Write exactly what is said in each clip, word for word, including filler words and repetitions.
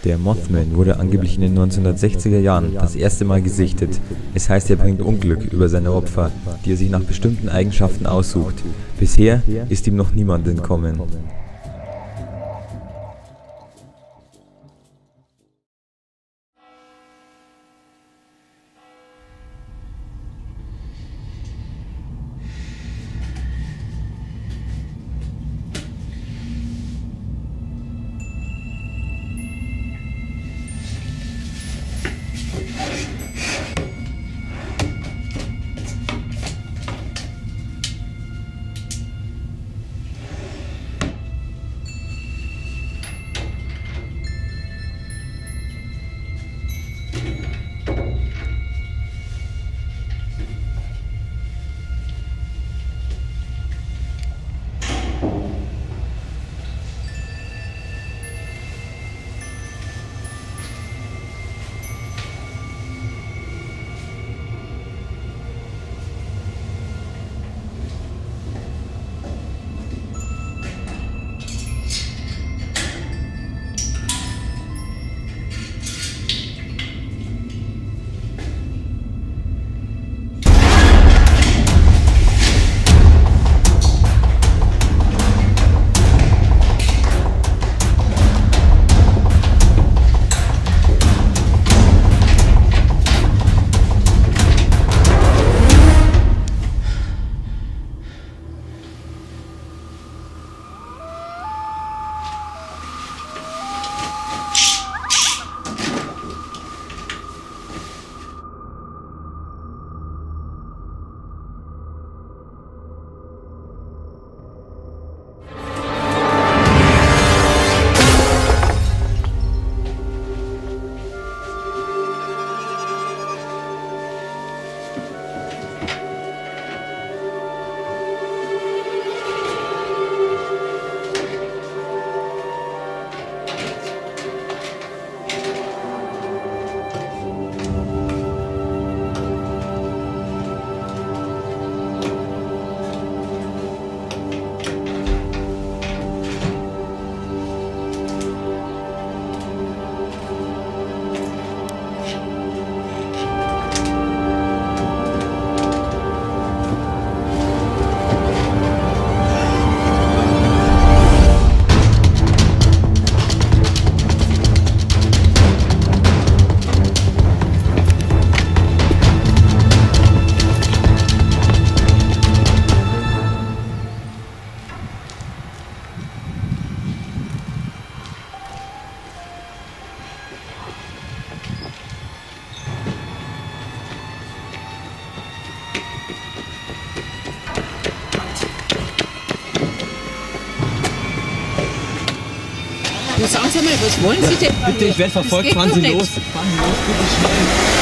Der Mothman wurde angeblich in den neunzehnhundertsechziger Jahren das erste Mal gesichtet. Es heißt, er bringt Unglück über seine Opfer, die er sich nach bestimmten Eigenschaften aussucht. Bisher ist ihm noch niemand entkommen. Sagen Sie mal, was wollen Sie denn? Bitte, ich werde verfolgt, fahren Sie los. Fahren Sie los, bitte schnell.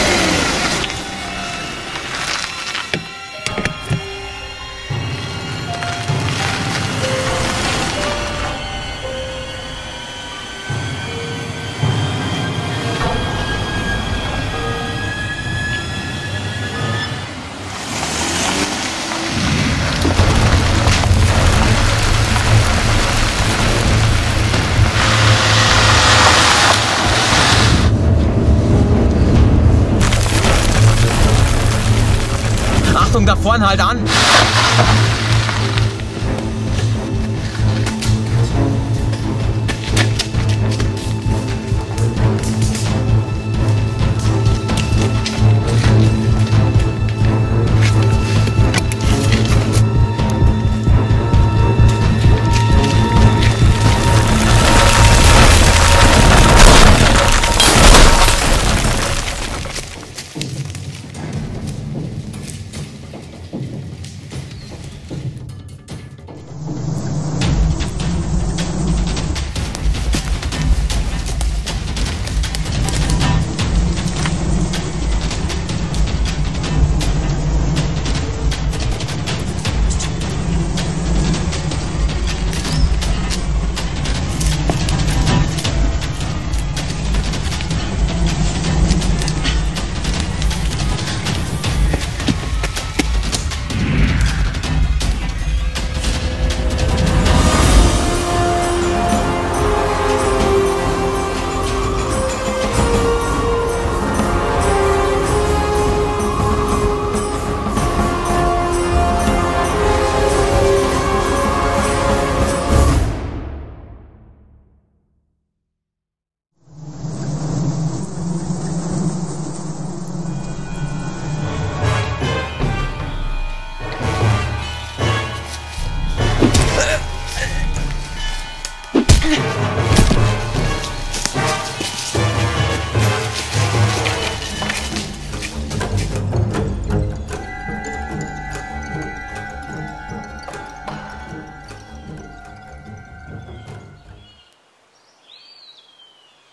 Achtung, da vorne halt an!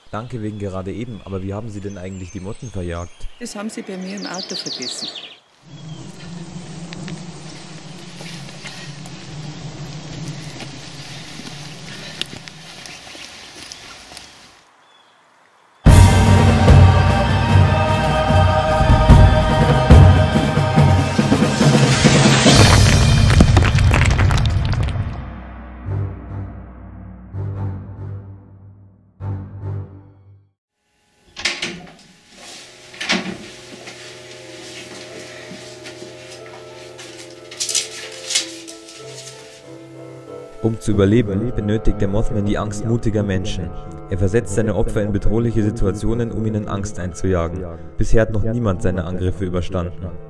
Danke wegen gerade eben, aber wie haben Sie denn eigentlich die Motten verjagt? Das haben sie bei mir im Auto vergessen. Um zu überleben, benötigt der Mothman die Angst mutiger Menschen. Er versetzt seine Opfer in bedrohliche Situationen, um ihnen Angst einzujagen. Bisher hat noch niemand seine Angriffe überstanden.